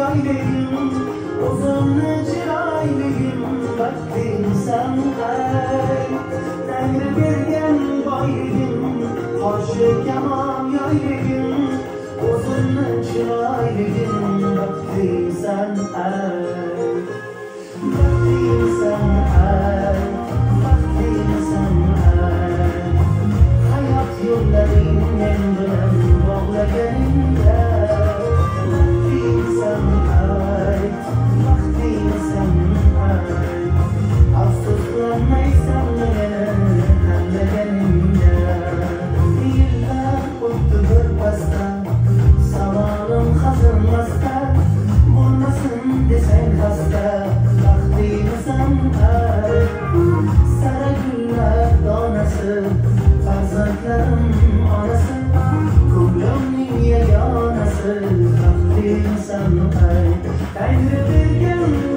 yoyligim, o'zimni chiroyligim, baxtimsan ay. Tangri bergan boyligim, qoshi kamon yoyligim, o'zimni chiroyligim, baxtimsan ay. Baxtimsan ay, baxtimsan ay. Hayot yo'llaring men bilan bog'laganingda, baxtimsan ay, baxtimsan ay. Afsuslanmaysan meni tanlaganingda, yillar o'tdi birpasdan, savolim hazilmasdan, bo'lmasin desang xasta, baxtimsan ay. Sara gullar donasi, farzandlarim onasi, ko'nglimning yagonasi, baxtimsan ay. Tangri bergan